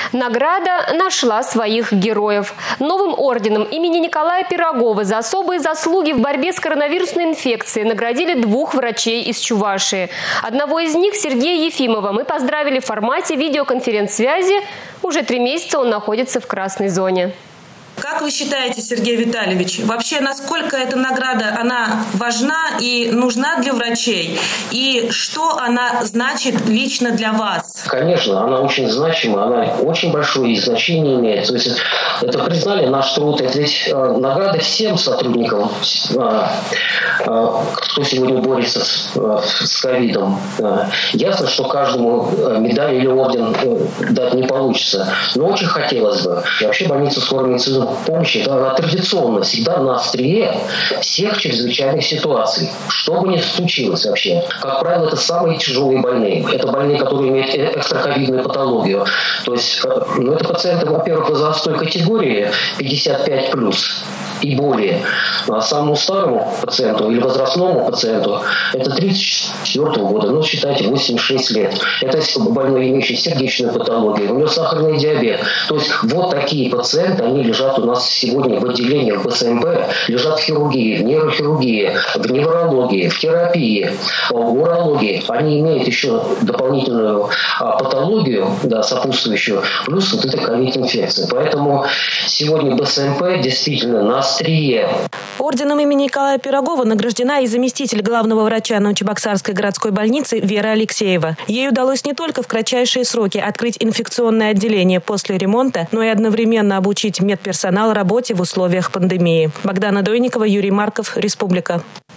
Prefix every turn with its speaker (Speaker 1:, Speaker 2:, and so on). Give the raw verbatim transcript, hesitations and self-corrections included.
Speaker 1: Награда нашла своих героев. Новым орденом имени Николая Пирогова за особые заслуги в борьбе с коронавирусной инфекцией наградили двух врачей из Чувашии. Одного из них, Сергея Ефимова, мы поздравили в формате видеоконференц-связи. Уже три месяца он находится в красной зоне.
Speaker 2: Как вы считаете, Сергей Витальевич, вообще насколько эта награда она важна и нужна для врачей? И что она значит лично для вас?
Speaker 3: Конечно, она очень значима, она очень большое значение имеет. То есть это признали наш труд, это ведь э, награда всем сотрудникам, э, э, кто сегодня борется с, э, с ковидом. Э, ясно, что каждому медаль или орден э, дать не получится, но очень хотелось бы. И вообще больница скорой медицины помощи, она традиционно всегда на острие всех чрезвычайных ситуаций. Что бы ни случилось вообще. Как правило, это самые тяжелые больные. Это больные, которые имеют экстраковидную патологию. То есть, ну, это пациенты, во-первых, возрастной категории пятьдесят пять плюс и более. А самому старому пациенту или возрастному пациенту это тридцать четвёртого года, ну, считайте, восемьдесят шесть лет. Это больной, имеющий сердечную патологию, у него сахарный диабет. То есть вот такие пациенты, они лежат у нас сегодня в отделениях БСМП, лежат в хирургии, в нейрохирургии, в неврологии, в терапии, в урологии. Они имеют еще дополнительную а, патологию, да, сопутствующую, плюс вот эта ковид-инфекция. Поэтому сегодня БСМП действительно на острие.
Speaker 4: Орденом имени Николая Пирогова награждена и заместитель главного врача Новочебоксарской городской больницы Вера Алексеева. Ей удалось не только в кратчайшие сроки открыть инфекционное отделение после ремонта, но и одновременно обучить медперсонал работе в условиях пандемии. Богдана Дойникова, Юрий Марков, Республика.